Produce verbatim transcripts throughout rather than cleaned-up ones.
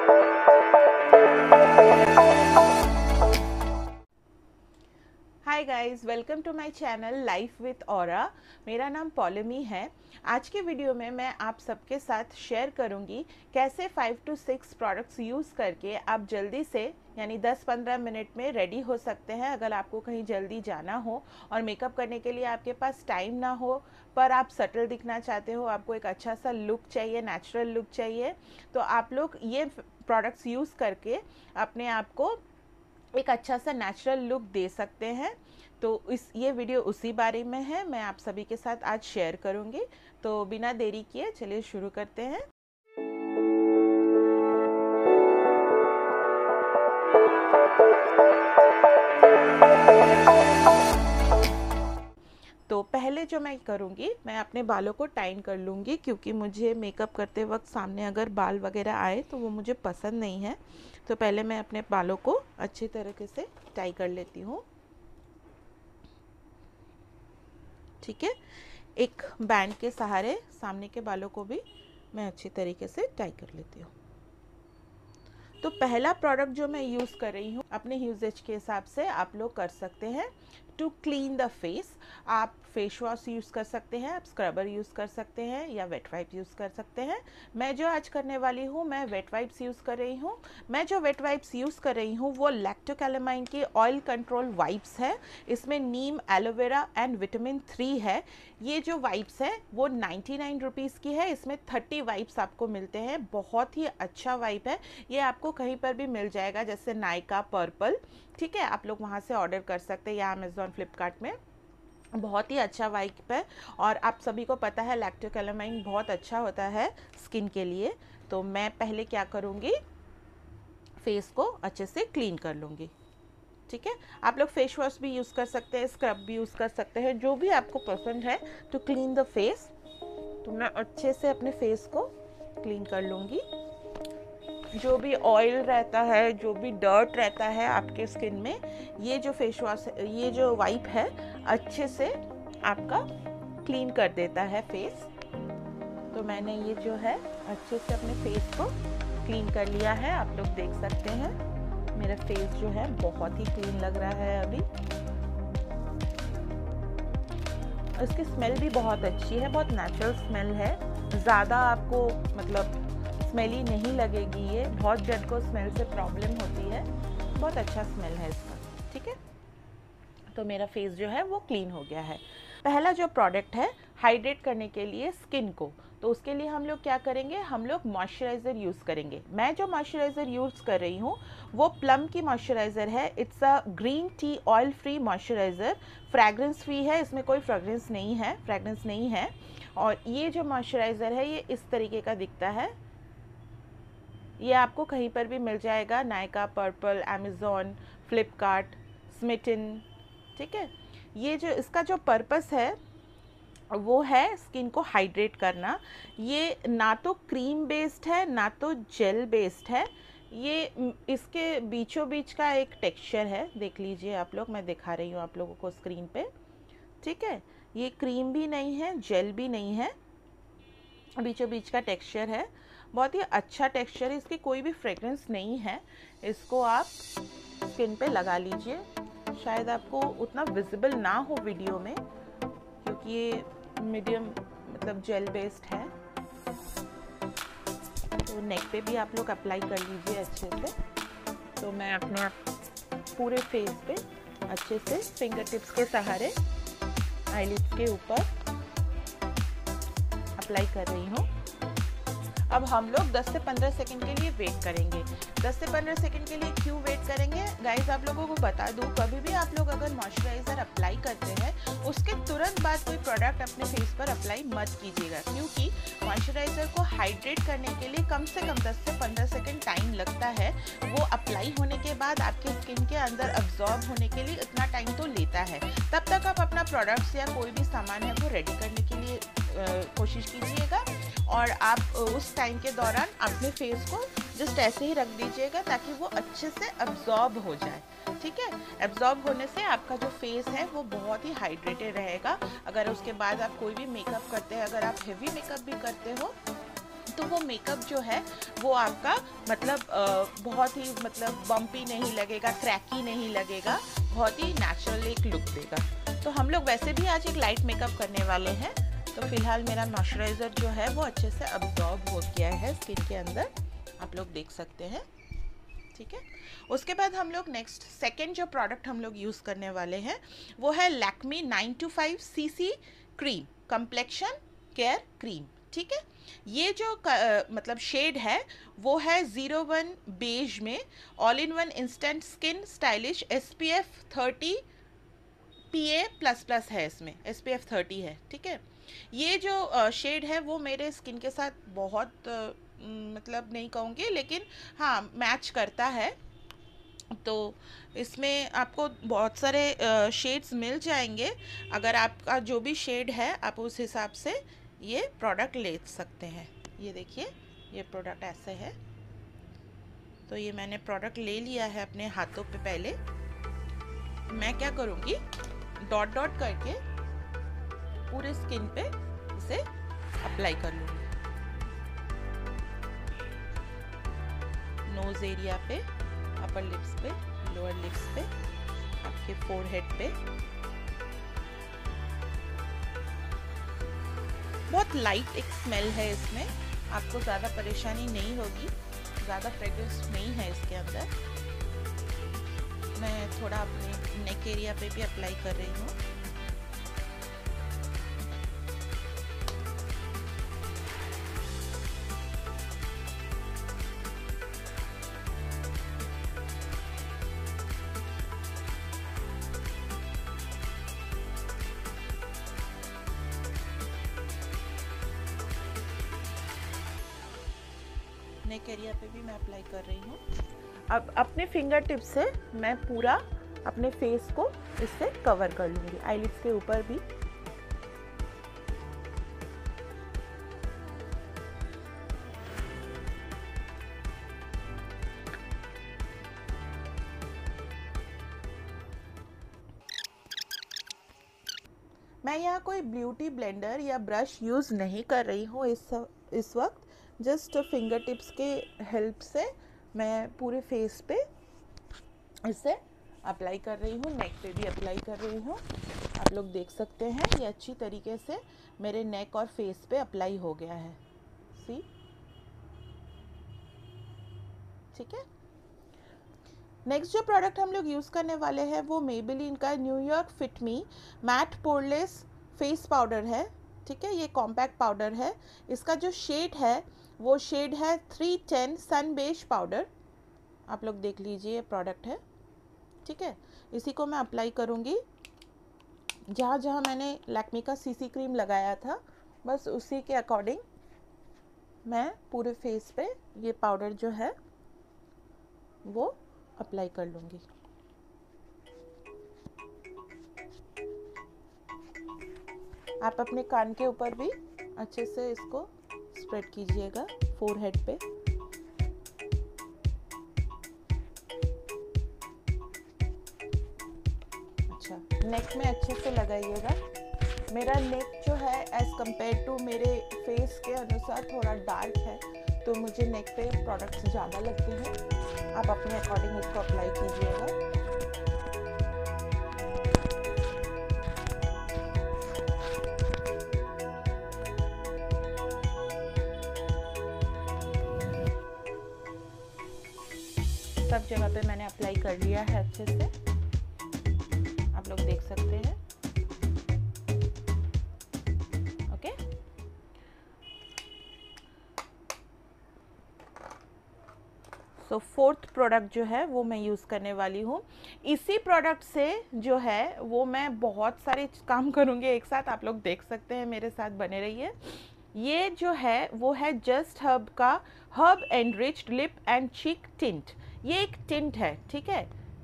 Hi guys, welcome to my channel life with Aura. मेरा नाम पॉलमी है। आज के वीडियो में मैं आप सबके साथ शेयर करूंगी कैसे five to six products use करके आप जल्दी से यानी दस पंद्रह मिनट में रेडी हो सकते हैं। अगर आपको कहीं जल्दी जाना हो और मेकअप करने के लिए आपके पास टाइम ना हो, पर आप सटल दिखना चाहते हो, आपको एक अच्छा सा लुक चाहिए, नेचुरल लुक चाहिए, तो आप लोग ये प्रोडक्ट्स यूज़ करके अपने आप को एक अच्छा सा नेचुरल लुक दे सकते हैं। तो इस ये वीडियो उसी बारे में है, मैं आप सभी के साथ आज शेयर करूंगी। तो बिना देरी किए चलिए शुरू करते हैं। तो पहले जो मैं करूँगी, मैं अपने बालों को टाइन कर लूँगी, क्योंकि मुझे मेकअप करते वक्त सामने अगर बाल वगैरह आए तो वो मुझे पसंद नहीं है। तो पहले मैं अपने बालों को अच्छी तरीके से टाई कर लेती हूँ। ठीक है, एक बैंड के सहारे सामने के बालों को भी मैं अच्छी तरीके से टाई कर लेती हूँ। तो पहला प्रोडक्ट जो मैं यूज़ कर रही हूँ, अपने यूजेज के हिसाब से आप लोग कर सकते हैं। टू क्लीन द फेस आप फेस वॉश यूज़ कर सकते हैं, आप स्क्रबर यूज़ कर सकते हैं या वेट वाइप यूज़ कर सकते हैं। मैं जो आज करने वाली हूँ, मैं वेट वाइप्स यूज़ कर रही हूँ। मैं जो वेट वाइप्स यूज़ कर रही हूँ वो लैक्टोकैलामाइन की ऑयल कंट्रोल वाइप्स है। इसमें neem, aloe vera and vitamin three है। ये जो वाइप्स है वो नाइन्टी नाइन रुपीज़ की है। इसमें थर्टी वाइप्स आपको मिलते हैं। बहुत ही अच्छा वाइप है। ये आपको कहीं पर भी मिल जाएगा, जैसे नायका, पर्पल। ठीक है, आप लोग वहाँ से ऑर्डर कर सकते हैं या अमेज़ॉन, फ्लिपकार्ट में। बहुत ही अच्छा वाइप है और आप सभी को पता है लैक्टोकैलामाइन बहुत अच्छा होता है स्किन के लिए। तो मैं पहले क्या करूँगी, फेस को अच्छे से क्लीन कर लूँगी। ठीक है, आप लोग फेस वॉश भी यूज़ कर सकते हैं, स्क्रब भी यूज़ कर सकते हैं, जो भी आपको पसंद है टू क्लीन द फेस। तो मैं अच्छे से अपने फेस को क्लीन कर लूँगी। जो भी ऑयल रहता है, जो भी डर्ट रहता है आपके स्किन में, ये जो फेस वॉश, ये जो वाइप है अच्छे से आपका क्लीन कर देता है फेस। तो मैंने ये जो है अच्छे से अपने फेस को क्लीन कर लिया है। आप लोग देख सकते हैं मेरा फेस जो है बहुत ही क्लीन लग रहा है अभी। इसकी स्मेल भी बहुत अच्छी है, बहुत नेचुरल स्मेल है। ज़्यादा आपको मतलब स्मेली नहीं लगेगी। ये बहुत जन को स्मेल से प्रॉब्लम होती है, बहुत अच्छा स्मेल है इसका। ठीक है, तो मेरा फेस जो है वो क्लीन हो गया है। पहला जो प्रोडक्ट है हाइड्रेट करने के लिए स्किन को, तो उसके लिए हम लोग क्या करेंगे, हम लोग मॉइस्चराइज़र यूज़ करेंगे। मैं जो मॉइस्चराइज़र यूज़ कर रही हूँ वो प्लम की मॉइस्चराइज़र है। It's a green tea oil free moisturizer, fragrance free है, इसमें कोई फ्रैग्रेंस नहीं है फ्रैग्रेंस नहीं है और ये जो मॉइस्चराइज़र है ये इस तरीके का दिखता है। ये आपको कहीं पर भी मिल जाएगा, नायका, पर्पल, अमेज़ॉन, फ्लिपकार्ट, स्मिटन। ठीक है, ये जो इसका जो पर्पस है वो है स्किन को हाइड्रेट करना। ये ना तो क्रीम बेस्ड है ना तो जेल बेस्ड है। ये इसके बीचों बीच का एक टेक्सचर है, देख लीजिए आप लोग, मैं दिखा रही हूँ आप लोगों को स्क्रीन पे। ठीक है, ये क्रीम भी नहीं है, जेल भी नहीं है, बीचों बीच का टेक्सचर है। बहुत ही अच्छा टेक्सचर है, इसकी कोई भी फ्रेग्रेंस नहीं है। इसको आप स्किन पे लगा लीजिए। शायद आपको उतना विजिबल ना हो वीडियो में, क्योंकि ये मीडियम मतलब जेल बेस्ड है। तो नेक पे भी आप लोग अप्लाई कर लीजिए अच्छे से। तो मैं अपने पूरे फेस पे अच्छे से फिंगर टिप्स के सहारे आईलिड्स के ऊपर अप्लाई कर रही हूँ। अब हम लोग दस से पंद्रह सेकंड के लिए वेट करेंगे। दस से पंद्रह सेकंड के लिए क्यों वेट करेंगे गाइस, आप लोगों को बता दूं, कभी भी आप लोग अगर मॉइस्चराइज़र अप्लाई करते हैं उसके तुरंत बाद कोई प्रोडक्ट अपने फेस पर अप्लाई मत कीजिएगा, क्योंकि मॉइस्चराइज़र को हाइड्रेट करने के लिए कम से कम दस से पंद्रह सेकंड टाइम लगता है। वो अप्लाई होने के बाद आपके स्किन के अंदर अब्जॉर्ब होने के लिए इतना टाइम तो लेता है। तब तक आप अपना प्रोडक्ट्स या कोई भी सामान है वो रेडी करने के लिए कोशिश कीजिएगा और आप उस टाइम के दौरान अपने फेस को जस्ट ऐसे ही रख दीजिएगा ताकि वो अच्छे से अब्जॉर्ब हो जाए। ठीक है, एब्जॉर्ब होने से आपका जो फेस है वो बहुत ही हाइड्रेटेड रहेगा। अगर उसके बाद आप कोई भी मेकअप करते हैं, अगर आप हेवी मेकअप भी करते हो तो वो मेकअप जो है वो आपका मतलब आ, बहुत ही मतलब बम्पी नहीं लगेगा, क्रैकी नहीं लगेगा, बहुत ही नेचुरल एक लुक देगा। तो हम लोग वैसे भी आज एक लाइट मेकअप करने वाले हैं, तो फिलहाल मेरा मॉइस्चराइज़र जो है वो अच्छे से अब्जॉर्ब हो गया है स्किन के अंदर, आप लोग देख सकते हैं। ठीक है, उसके बाद हम लोग नेक्स्ट सेकेंड जो प्रोडक्ट हम लोग यूज़ करने वाले हैं वो है Lakme nine to five C C cream, complexion care cream. ठीक है, ये जो uh, मतलब शेड है वो है ज़ीरो वन बेज में, all in one instant skin stylish, S P F thirty P A plus plus है, इसमें एस पी एफ थर्टी है। ठीक है, ये जो शेड uh, है वो मेरे स्किन के साथ बहुत uh, मतलब नहीं कहूँगी, लेकिन हाँ मैच करता है। तो इसमें आपको बहुत सारे शेड्स मिल जाएंगे, अगर आपका जो भी शेड है आप उस हिसाब से ये प्रोडक्ट ले सकते हैं। ये देखिए, ये प्रोडक्ट ऐसे है। तो ये मैंने प्रोडक्ट ले लिया है अपने हाथों पे। पहले मैं क्या करूँगी, डॉट डॉट करके पूरे स्किन पे इसे अप्लाई कर लूँगी, नोज एरिया पे, अपर लिप्स पे, लोअर लिप्स पे, आपके फोरहेड पे। बहुत लाइट एक स्मेल है इसमें, आपको ज़्यादा परेशानी नहीं होगी, ज़्यादा फ्रेग्रेंस नहीं है इसके अंदर। मैं थोड़ा अपने नेक एरिया पे भी अप्लाई कर रही हूँ। नेक एरिया पे भी मैं अप्लाई कर रही हूँ। अब अपने फिंगर टिप से मैं पूरा अपने फेस को इससे कवर कर लूँगी, आईलिड्स के ऊपर भी। मैं यहाँ कोई ब्यूटी ब्लेंडर या ब्रश यूज़ नहीं कर रही हूँ इस इस वक्त, जस्ट फिंगर टिप्स के हेल्प से मैं पूरे फेस पे इसे अप्लाई कर रही हूँ, नेक पे भी अप्लाई कर रही हूँ। आप लोग देख सकते हैं ये अच्छी तरीके से मेरे नेक और फेस पे अप्लाई हो गया है। सी, ठीक है। नेक्स्ट जो प्रोडक्ट हम लोग यूज़ करने वाले हैं वो मेबेलिन का New York fit me matte poreless face powder है। ठीक है, ये कॉम्पैक्ट पाउडर है। इसका जो शेड है वो शेड है three ten sun beige powder. आप लोग देख लीजिए, ये प्रोडक्ट है। ठीक है, इसी को मैं अप्लाई करूँगी जहाँ जहाँ मैंने लैक्मे का सीसी क्रीम लगाया था, बस उसी के अकॉर्डिंग मैं पूरे फेस पे ये पाउडर जो है वो अप्लाई कर लूँगी। आप अपने कान के ऊपर भी अच्छे से इसको स्प्रेड कीजिएगा, फोरहेड पे। अच्छा, नेक में अच्छे से लगाइएगा। मेरा नेक जो है एज कंपेयर टू मेरे फेस के अनुसार थोड़ा डार्क है, तो मुझे नेक पे प्रोडक्ट्स ज़्यादा लगते हैं। आप अपने अकॉर्डिंग इसको अप्लाई कीजिएगा। सब जगह पे मैंने अप्लाई कर लिया है अच्छे से, आप लोग देख सकते हैं। ओके, सो फोर्थ प्रोडक्ट जो है वो मैं यूज़ करने वाली हूँ। इसी प्रोडक्ट से जो है वो मैं बहुत सारे काम करूँगी एक साथ, आप लोग देख सकते हैं, मेरे साथ बने रहिए। ये जो है वो है जस्ट हर्ब का herb enriched lip and cheek tint. ये एक टिंट है, ठीक है।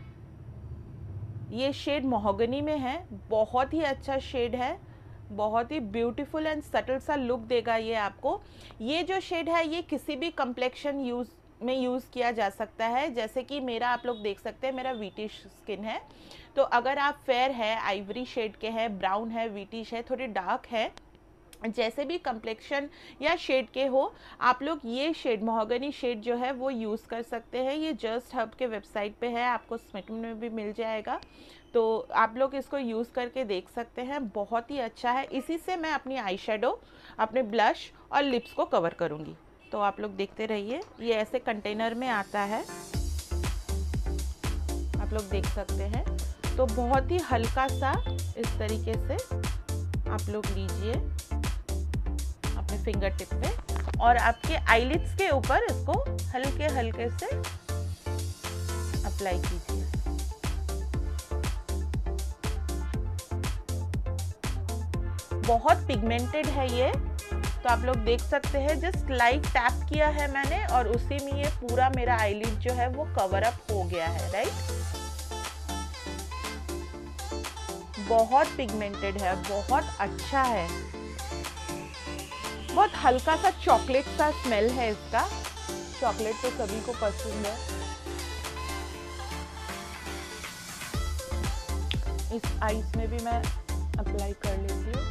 ये शेड मोहगनी में है, बहुत ही अच्छा शेड है, बहुत ही ब्यूटीफुल एंड सटल सा लुक देगा ये आपको। ये जो शेड है ये किसी भी कम्प्लेक्शन यूज़ में यूज़ किया जा सकता है। जैसे कि मेरा, आप लोग देख सकते हैं, मेरा वीटिश स्किन है, तो अगर आप फेयर है, आइवरी शेड के हैं, ब्राउन है, वीटिश है, थोड़े डार्क है, जैसे भी कम्प्लेक्शन या शेड के हो, आप लोग ये शेड महोगनी शेड जो है वो यूज़ कर सकते हैं। ये जस्ट हब के वेबसाइट पे है, आपको स्मिट में भी मिल जाएगा, तो आप लोग इसको यूज़ करके देख सकते हैं, बहुत ही अच्छा है। इसी से मैं अपनी आई शेडो, अपने ब्लश और लिप्स को कवर करूँगी। तो आप लोग देखते रहिए, ये ऐसे कंटेनर में आता है, आप लोग देख सकते हैं। तो बहुत ही हल्का सा इस तरीके से आप लोग लीजिए अपने फिंगर टिप पे और आपके आईलिड्स के ऊपर इसको हल्के हल्के से अप्लाई कीजिए। बहुत पिगमेंटेड है ये, तो आप लोग देख सकते हैं, जस्ट लाइट टैप किया है मैंने और उसी में ये पूरा मेरा आईलिड जो है वो कवर अप हो गया है, राइट। बहुत पिगमेंटेड है, बहुत अच्छा है, बहुत हल्का सा चॉकलेट सा स्मेल है इसका। चॉकलेट तो सभी को पसंद है। इस आईज में भी मैं अप्लाई कर लेती हूँ।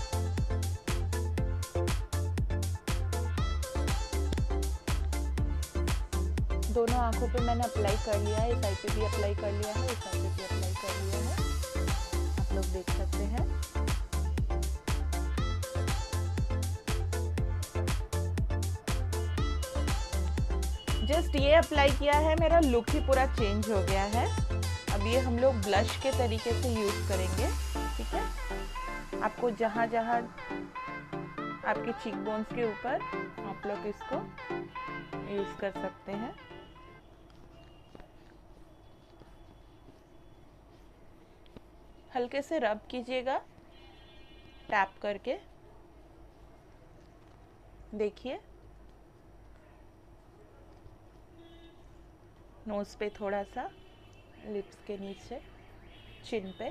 दोनों आंखों पे मैंने अप्लाई कर लिया है, इस साइड पे भी अप्लाई कर लिया है, इस साइड पे भी अप्लाई कर लिया है, आप लोग देख सकते हैं। जस्ट ये अप्लाई किया है, मेरा लुक ही पूरा चेंज हो गया है। अब ये हम लोग ब्लश के तरीके से यूज़ करेंगे, ठीक है। आपको जहाँ जहाँ आपके चीक बोन्स के ऊपर आप लोग इसको यूज़ कर सकते हैं। हल्के से रब कीजिएगा टैप करके, देखिए नोज पे थोड़ा सा, लिप्स के नीचे, चिन पे।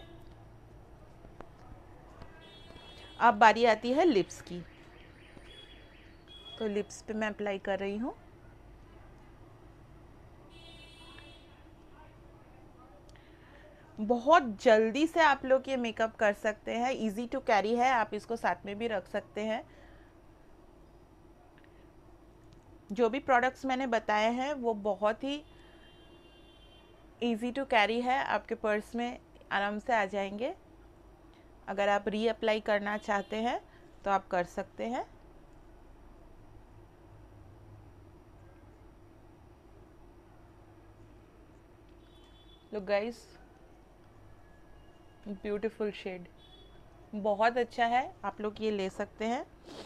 अब बारी आती है लिप्स की, तो लिप्स पे मैं अप्लाई कर रही हूँ। बहुत जल्दी से आप लोग ये मेकअप कर सकते हैं, इजी टू कैरी है, आप इसको साथ में भी रख सकते हैं। जो भी प्रोडक्ट्स मैंने बताए हैं वो बहुत ही इजी टू कैरी है, आपके पर्स में आराम से आ जाएंगे। अगर आप री अप्लाई करना चाहते हैं तो आप कर सकते हैं। लुक गाइस, ब्यूटीफुल शेड, बहुत अच्छा है, आप लोग ये ले सकते हैं।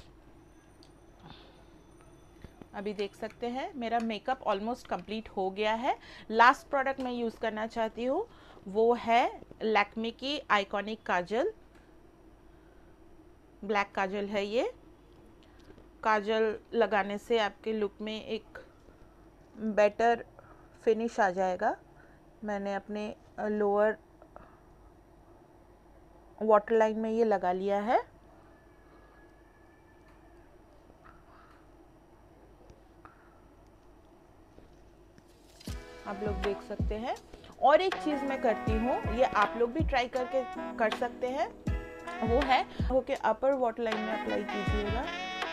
अभी देख सकते हैं मेरा मेकअप ऑलमोस्ट कंप्लीट हो गया है। लास्ट प्रोडक्ट मैं यूज़ करना चाहती हूँ वो है लैक्मे की आइकॉनिक काजल, ब्लैक काजल है ये। काजल लगाने से आपके लुक में एक बेटर फिनिश आ जाएगा। मैंने अपने लोअर वाटर लाइन में ये लगा लिया है। आप लोग देख सकते हैं। और एक चीज़ मैं करती हूँ, ये आप लोग भी ट्राई करके कर सकते हैं, वो है ओके अपर वाटर लाइन में अप्लाई कीजिएगा।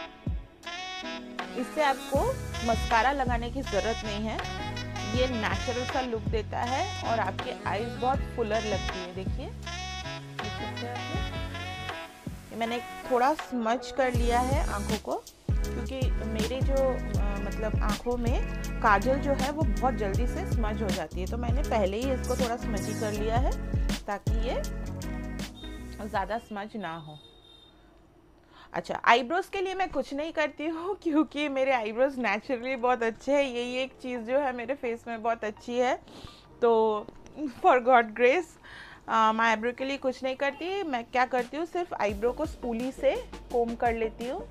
इससे आपको मस्कारा लगाने की ज़रूरत नहीं है, ये नेचुरल सा लुक देता है और आपके आईज बहुत फुलर लगती है। देखिए देख सकते हैं आप, मैंने थोड़ा स्मच कर लिया है आंखों को, क्योंकि मेरे जो आ, मतलब आंखों में काजल जो है वो बहुत जल्दी से स्मज हो जाती है, तो मैंने पहले ही इसको थोड़ा स्मजी कर लिया है ताकि ये ज़्यादा स्मज ना हो। अच्छा, आईब्रोज़ के लिए मैं कुछ नहीं करती हूँ क्योंकि मेरे आईब्रोज़ नेचुरली बहुत अच्छे हैं। यही एक चीज़ जो है मेरे फेस में बहुत अच्छी है, तो फॉर गॉड ग्रेस मैं आईब्रो के लिए कुछ नहीं करती। मैं क्या करती हूँ, सिर्फ आईब्रो को स्पूली से कोम कर लेती हूँ।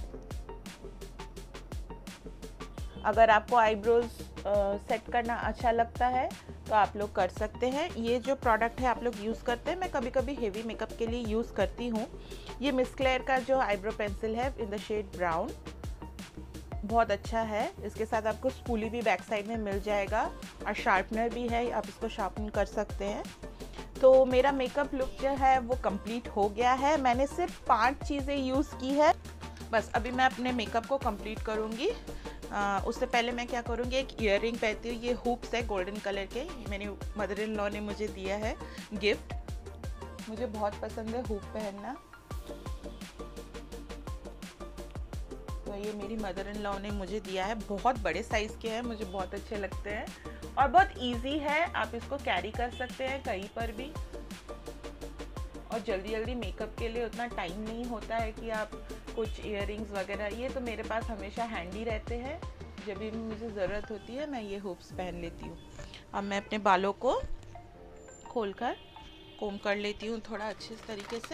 अगर आपको आईब्रोज सेट करना अच्छा लगता है तो आप लोग कर सकते हैं। ये जो प्रोडक्ट है आप लोग यूज़ करते हैं, मैं कभी कभी हेवी मेकअप के लिए यूज़ करती हूँ। ये मिस क्लेयर का जो आईब्रो पेंसिल है इन द शेड ब्राउन, बहुत अच्छा है। इसके साथ आपको स्पूली भी बैक साइड में मिल जाएगा और शार्पनर भी है, आप इसको शार्पन कर सकते हैं। तो मेरा मेकअप लुक जो है वो कंप्लीट हो गया है। मैंने सिर्फ पांच चीज़ें यूज़ की है बस। अभी मैं अपने मेकअप को कंप्लीट करूँगी। उससे पहले मैं क्या करूँगी, एक ईयररिंग पहनती हूँ। ये हुप्स है गोल्डन कलर के, मेरी मदर इन लॉ ने मुझे दिया है गिफ्ट। मुझे बहुत पसंद है हुप पहनना, तो ये मेरी मदर इन लॉ ने मुझे दिया है। बहुत बड़े साइज़ के हैं, मुझे बहुत अच्छे लगते हैं और बहुत इजी है। आप इसको कैरी कर सकते हैं कहीं पर भी। और जल्दी जल्दी मेकअप के लिए उतना टाइम नहीं होता है कि आप कुछ इयररिंग्स वगैरह, ये तो मेरे पास हमेशा हैंडी रहते हैं। जब भी मुझे ज़रूरत होती है मैं ये हुप्स पहन लेती हूँ। अब मैं अपने बालों को खोलकर कोम कर लेती हूँ थोड़ा अच्छे तरीके से।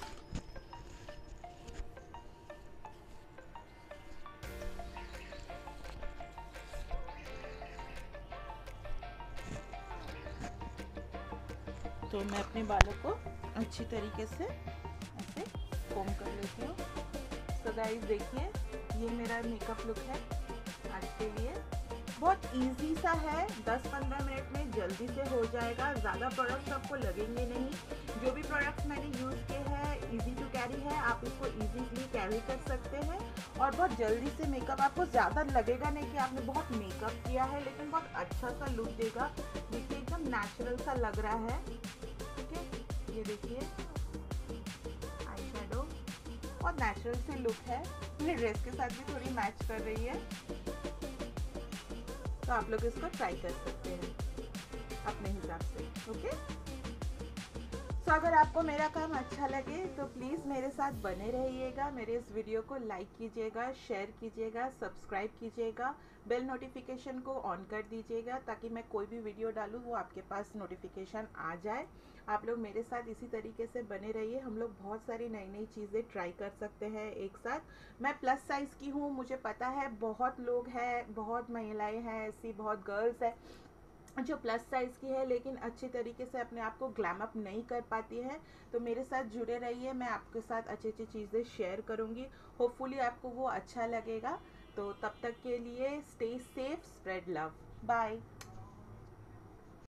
तो मैं अपने बालों को अच्छी तरीके से ऐसे कोम कर लेती हूँ। तो गाइस देखिए, ये मेरा मेकअप लुक है आज के लिए। बहुत इजी सा है, दस पंद्रह मिनट में जल्दी से हो जाएगा। ज़्यादा प्रोडक्ट्स आपको लगेंगे नहीं। जो भी प्रोडक्ट्स मैंने यूज़ किए हैं इजी टू कैरी है, आप इसको इजीली कैरी कर सकते हैं और बहुत जल्दी से मेकअप, आपको ज़्यादा लगेगा नहीं कि आपने बहुत मेकअप किया है, लेकिन बहुत अच्छा सा लुक देगा। देखिए एकदम नेचुरल सा लग रहा है। ठीक है, ये देखिए आई शेडो और नेचुरल से लुक है। मेरे ड्रेस के साथ भी थोड़ी मैच कर रही है, तो आप लोग इसको ट्राई कर सकते हैं अपने हिसाब से। ओके, तो अगर आपको मेरा काम अच्छा लगे तो प्लीज़ मेरे साथ बने रहिएगा। मेरे इस वीडियो को लाइक कीजिएगा, शेयर कीजिएगा, सब्सक्राइब कीजिएगा, बेल नोटिफिकेशन को ऑन कर दीजिएगा ताकि मैं कोई भी वीडियो डालूँ वो आपके पास नोटिफिकेशन आ जाए। आप लोग मेरे साथ इसी तरीके से बने रहिए। हम लोग बहुत सारी नई नई चीज़ें ट्राई कर सकते हैं एक साथ। मैं प्लस साइज़ की हूँ, मुझे पता है बहुत लोग हैं, बहुत महिलाएं हैं ऐसी, बहुत गर्ल्स हैं जो प्लस साइज़ की है लेकिन अच्छी तरीके से अपने आप को ग्लैम अप नहीं कर पाती है। तो मेरे साथ जुड़े रहिए, मैं आपके साथ अच्छी अच्छी चीज़ें शेयर करूँगी। होपफुली आपको वो अच्छा लगेगा। तो तब तक के लिए stay safe, spread love, bye.